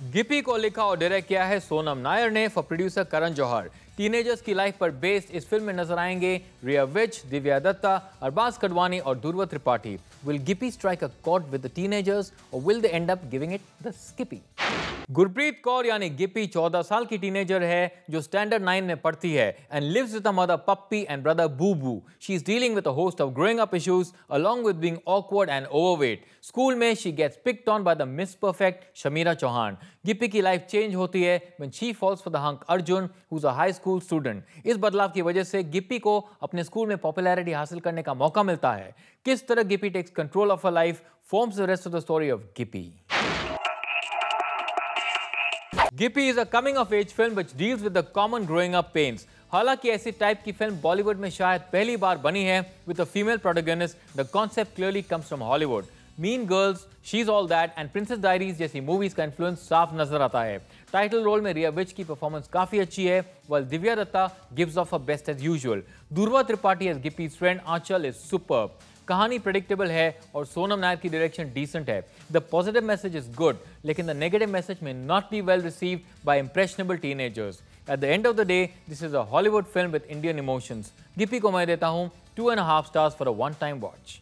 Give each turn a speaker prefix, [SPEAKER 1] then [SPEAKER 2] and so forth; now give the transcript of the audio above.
[SPEAKER 1] गिपी को लिखा और डायरेक्ट किया है सोनम नायर ने for producer Karan Johar. Teenagers की लाइफ पर बेस्ड इस फिल्म में नजर आएंगे रिया विज, दिव्या दत्ता, अरबाज कडवानी और Dhruv Tripathi. Will Gippi strike a chord with the teenagers और will they end up giving it the skippy? Gurpreet Kaur यानी गिपी 14 साल की टीनेजर है जो स्टैंडर्ड 9 में पढ़ती है and lives with a mother Pappy and brother Boobu. She is dealing with a host of growing up issues along with being awkward and overweight. School में she gets picked on by the Miss Perfect Shamira Chauhan. Gippi की life change होती है when she falls for the hunk Arjun who's a high school student. इस बदलाव की वजह से गिपी को अपने स्कूल में पॉपुलैरिटी हासिल करने का मौका मिलता है। किस तरह Gippi takes control of her life forms the rest of the story of Gippi. Gippi is a coming of age film which deals with the common growing up pains. हालांकि ऐसी टाइप की फिल्म बॉलीवुड में शायद पहली बार बनी है with a female protagonist. The concept clearly comes from Hollywood. Mean Girls, She Is All That and Princess Diaries जैसी मूवीज का इन्फ्लुएंस साफ नजर आता है। टाइटल रोल में रिया विज की परफॉर्मेंस काफी अच्छी है while Divya Dutta gives off her best as usual. Dhruv Tripathi as Gippi's friend Aanchal is superb. कहानी प्रेडिक्टेबल है और सोनम नायर की डायरेक्शन डिसेंट है। The positive message is good लेकिन the negative message may not be well received by impressionable teenagers. At the end of the day, this is a Hollywood film with Indian emotions. Gippi को मैं देता हूं 2.5 stars for a one-time watch.